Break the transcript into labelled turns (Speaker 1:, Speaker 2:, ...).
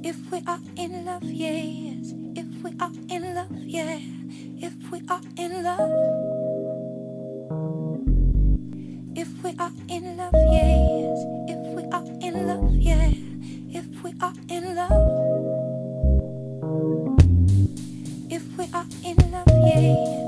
Speaker 1: If we are in love, yes. If we are in love, yeah. If we are in love. If we are in love, yes. If we are in love, yeah. If we are in love. If we are in love, yeah.